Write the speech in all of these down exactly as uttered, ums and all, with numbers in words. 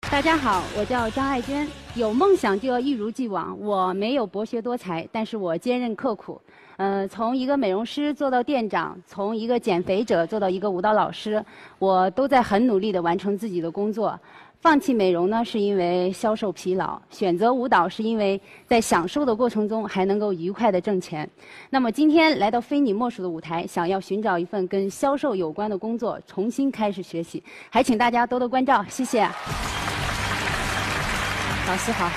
大家好，我叫张爱娟。有梦想就要一如既往。我没有博学多才，但是我坚韧刻苦。呃，从一个美容师做到店长，从一个减肥者做到一个舞蹈老师，我都在很努力地完成自己的工作。放弃美容呢，是因为销售疲劳；选择舞蹈，是因为在享受的过程中还能够愉快地挣钱。那么今天来到非你莫属的舞台，想要寻找一份跟销售有关的工作，重新开始学习。还请大家多多关照，谢谢。老师好。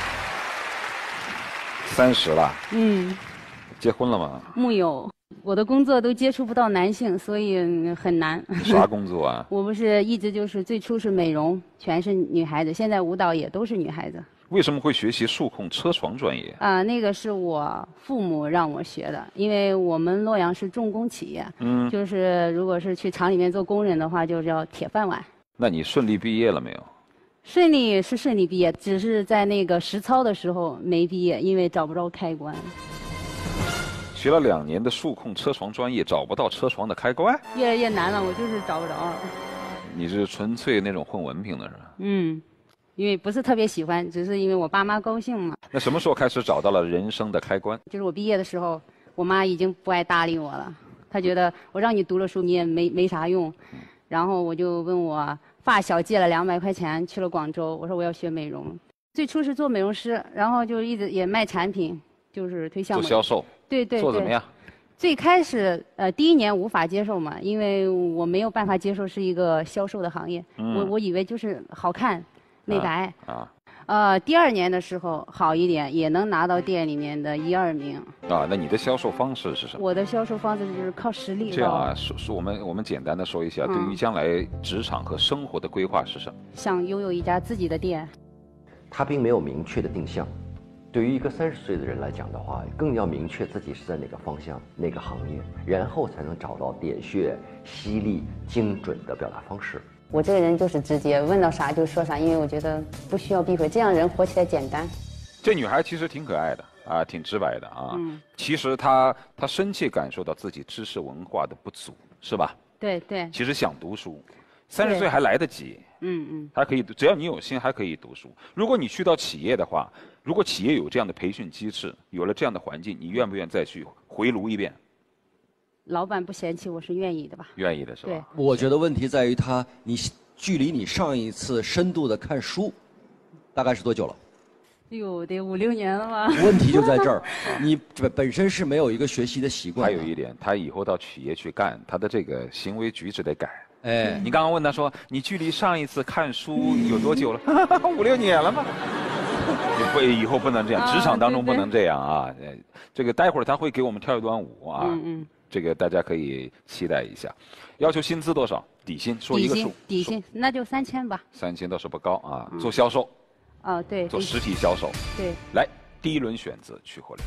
三十了。 嗯。 结婚了吗？ 木有，我的工作都接触不到男性，所以很难。 啥工作啊？ 我不是一直就是最初是美容，全是女孩子，现在舞蹈也都是女孩子。 为什么会学习数控车床专业？ 啊、呃，那个是我父母让我学的，因为我们洛阳是重工企业，嗯，就是如果是去厂里面做工人的话，就叫铁饭碗。 那你顺利毕业了没有？ 顺利是顺利毕业，只是在那个实操的时候没毕业，因为找不着开关。 学了两年的数控车床专业，找不到车床的开关？ 越来越难了，我就是找不着。 你是纯粹那种混文凭的是吧？ 嗯，因为不是特别喜欢，只是因为我爸妈高兴嘛。 那什么时候开始找到了人生的开关？ 就是我毕业的时候，我妈已经不爱搭理我了，她觉得我让你读了书你也没没啥用，然后我就问我发小借了两百块钱去了广州，我说我要学美容。最初是做美容师，然后就一直也卖产品，就是推项目。 做销售。 对对对。 做怎么样？ 最开始呃第一年无法接受嘛，因为我没有办法接受是一个销售的行业，嗯、我我以为就是好看、美白。啊。啊呃，第二年的时候好一点，也能拿到店里面的一二名。 啊，那你的销售方式是什么？ 我的销售方式就是靠实力。 这样啊，说说我们我们简单的说一下，嗯、对于将来职场和生活的规划是什么？ 想拥有一家自己的店。 他并没有明确的定向。对于一个三十岁的人来讲的话，更要明确自己是在哪个方向、哪个行业，然后才能找到点穴、犀利、精准的表达方式。 我这个人就是直接，问到啥就说啥，因为我觉得不需要避讳，这样人活起来简单。 这女孩其实挺可爱的啊，挺直白的啊。嗯。其实她她深切感受到自己知识文化的不足，是吧？ 对对。 其实想读书，三十岁还来得及。嗯嗯。还可以，只要你有心，还可以读书。如果你去到企业的话，如果企业有这样的培训机制，有了这样的环境，你愿不愿意再去回炉一遍？ 老板不嫌弃，我是愿意的吧？ 愿意的是吧？ 对。 我觉得问题在于他，你距离你上一次深度的看书，大概是多久了？ 哎呦，得五六年了吧？ 问题就在这儿，你本本身是没有一个学习的习惯。 还有一点，他以后到企业去干，他的这个行为举止得改。 哎， 你刚刚问他说，你距离上一次看书有多久了？五六年了吗？你不，以后不能这样，职场当中不能这样啊！呃，这个待会儿他会给我们跳一段舞啊，嗯嗯，这个大家可以期待一下。要求薪资多少？底薪说一个数。 底薪那就三千吧。 三千倒是不高啊，做销售。 哦，对。 做实体销售。 对。 来，第一轮选择去火流。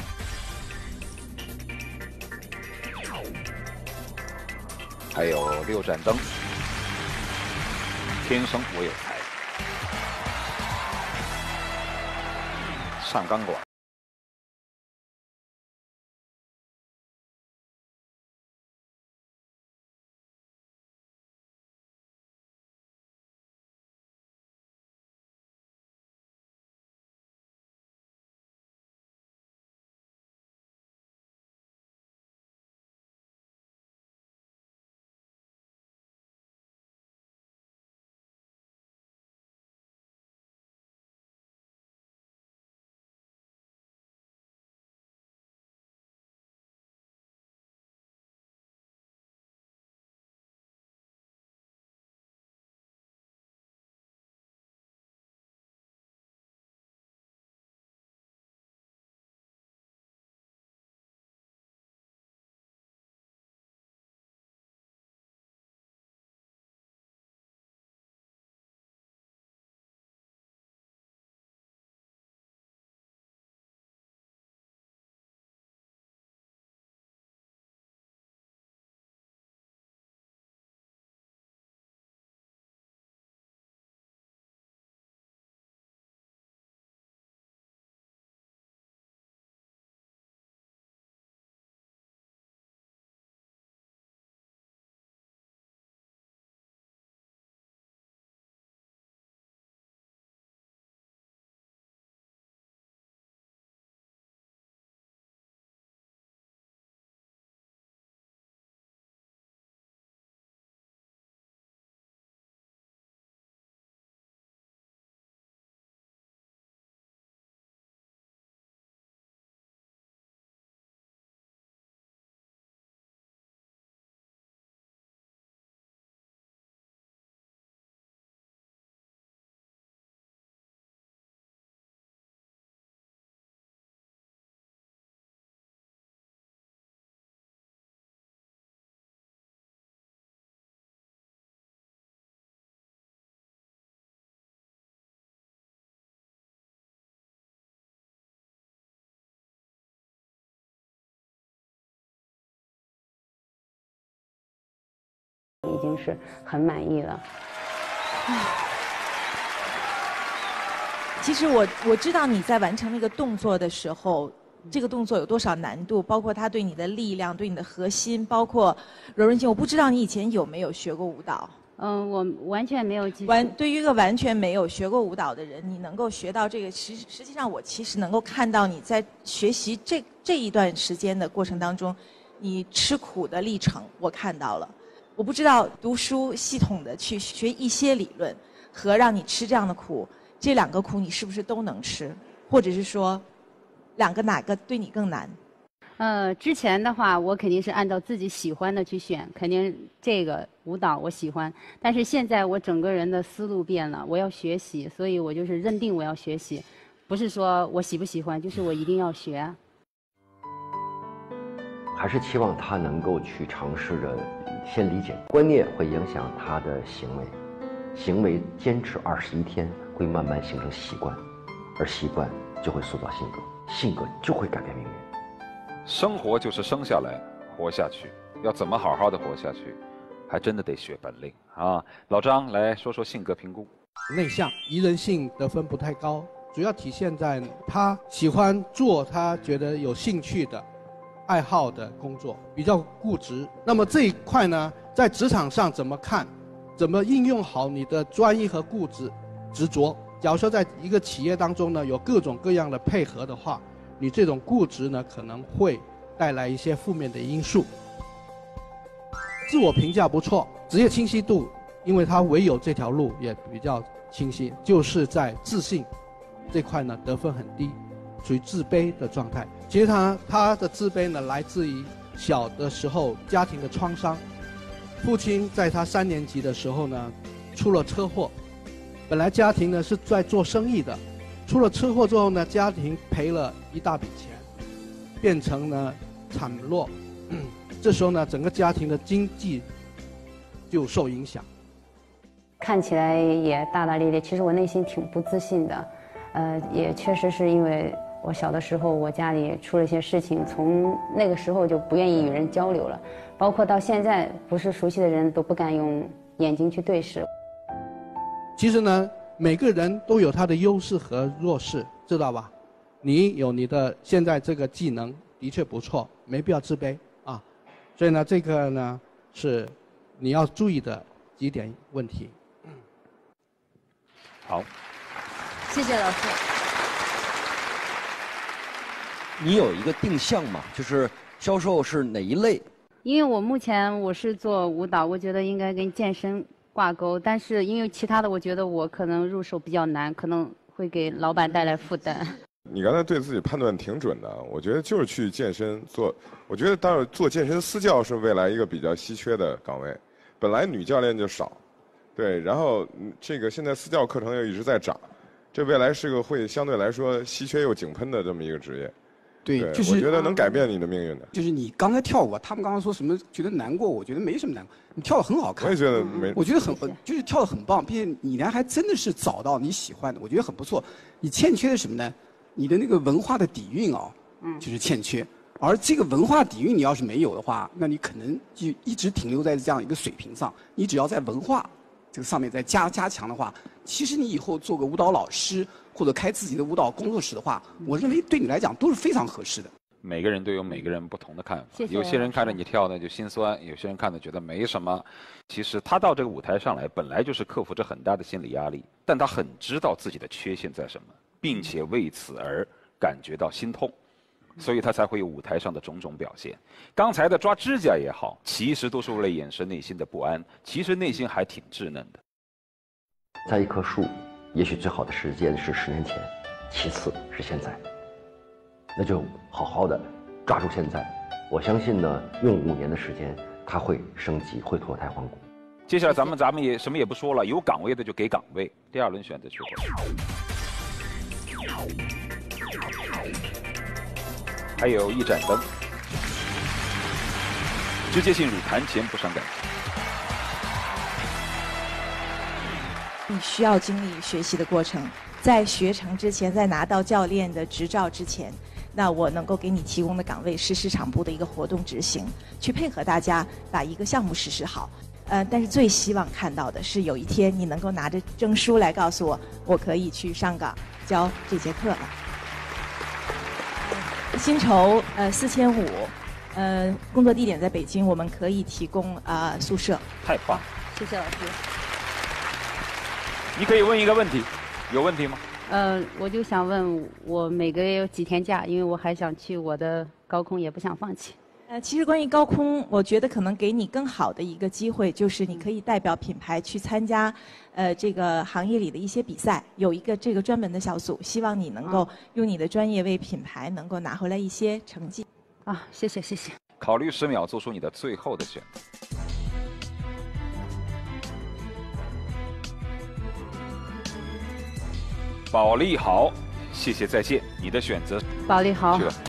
还有六盏灯，天生我有才，上钢管。 经是很满意了。 其实我我知道你在完成那个动作的时候，这个动作有多少难度，包括它对你的力量、对你的核心，包括柔韧性。我不知道你以前有没有学过舞蹈。 嗯，我完全没有基础。 完，对于一个完全没有学过舞蹈的人，你能够学到这个，实实际上我其实能够看到你在学习这这一段时间的过程当中，你吃苦的历程，我看到了。我不知道读书系统的去学一些理论，和让你吃这样的苦，这两个苦你是不是都能吃，或者是说，两个哪个对你更难？ 呃，之前的话，我肯定是按照自己喜欢的去选，肯定这个舞蹈我喜欢。但是现在我整个人的思路变了，我要学习，所以我就是认定我要学习，不是说我喜不喜欢，就是我一定要学。 还是期望他能够去尝试着先理解观念会影响他的行为，行为坚持二十一天会慢慢形成习惯，而习惯就会塑造性格，性格就会改变命运。 生活就是生下来活下去，要怎么好好的活下去，还真的得学本领啊！老张来说说性格评估。 内向，宜人性得分不太高，主要体现在他喜欢做他觉得有兴趣的爱好的工作，比较固执。那么这一块呢，在职场上怎么看，怎么应用好你的专一和固执、执着？假如说在一个企业当中呢，有各种各样的配合的话，你这种固执呢，可能会带来一些负面的因素。自我评价不错，职业清晰度，因为他唯有这条路也比较清晰，就是在自信这块呢得分很低，属于自卑的状态。其实他他的自卑呢，来自于小的时候家庭的创伤。父亲在他三年级的时候呢，出了车祸。本来家庭呢是在做生意的，出了车祸之后呢，家庭赔了一大笔钱，变成呢惨落。这时候呢，整个家庭的经济就受影响。 看起来也大大咧咧，其实我内心挺不自信的。呃，也确实是因为我小的时候，我家里出了一些事情，从那个时候就不愿意与人交流了，包括到现在，不是熟悉的人都不敢用眼睛去对视。 其实呢，每个人都有他的优势和弱势，知道吧？你有你的现在这个技能的确不错，没必要自卑啊。所以呢，这个呢是你要注意的几点问题。 好， 谢谢老师。 你有一个定向吗？就是销售是哪一类？ 因为我目前我是做舞蹈，我觉得应该跟健身挂钩，但是因为其他的，我觉得我可能入手比较难，可能会给老板带来负担。 你刚才对自己判断挺准的，我觉得就是去健身做，我觉得当然做健身私教是未来一个比较稀缺的岗位，本来女教练就少，对，然后这个现在私教课程又一直在涨，这未来是个会相对来说稀缺又井喷的这么一个职业。 对， 对就是我觉得能改变你的命运的。 就是你刚才跳舞，他们刚刚说什么觉得难过，我觉得没什么难过，你跳得很好看。 我也觉得没， 我觉得很，就是跳得很棒，并且你呢还真的是找到你喜欢的，我觉得很不错。你欠缺的什么呢？你的那个文化的底蕴哦，就是欠缺。而这个文化底蕴你要是没有的话，那你可能就一直停留在这样一个水平上。你只要在文化这个上面再加加强的话，其实你以后做个舞蹈老师或者开自己的舞蹈工作室的话，我认为对你来讲都是非常合适的。 每个人都有每个人不同的看法， 谢谢有些人看着你跳呢就心酸，有些人看着觉得没什么。其实他到这个舞台上来，本来就是克服着很大的心理压力，但他很知道自己的缺陷在什么，并且为此而感觉到心痛，所以他才会有舞台上的种种表现。刚才的抓指甲也好，其实都是为了掩饰内心的不安，其实内心还挺稚嫩的。 栽一棵树，也许最好的时间是十年前，其次是现在。那就好好的抓住现在，我相信呢，用五年的时间，它会升级，会脱胎换骨。 接下来咱们咱们也什么也不说了，有岗位的就给岗位。第二轮选择机会，还有一盏灯，直接进入谈钱不伤感情。 你需要经历学习的过程，在学成之前，在拿到教练的执照之前，那我能够给你提供的岗位是市场部的一个活动执行，去配合大家把一个项目实施好。 呃，但是最希望看到的是有一天你能够拿着证书来告诉我，我可以去上岗教这节课了。薪酬呃四千五，呃，工作地点在北京，我们可以提供啊、呃、宿舍。 太棒， 谢谢老师。 你可以问一个问题，有问题吗？ 呃，我就想问，我每个月有几天假？因为我还想去我的高空，也不想放弃。 呃，其实关于高空，我觉得可能给你更好的一个机会，就是你可以代表品牌去参加，呃，这个行业里的一些比赛，有一个这个专门的小组，希望你能够用你的专业为品牌能够拿回来一些成绩。 啊，谢谢谢谢。 考虑十秒，做出你的最后的选择。保利好，谢谢再见，你的选择。 保利好。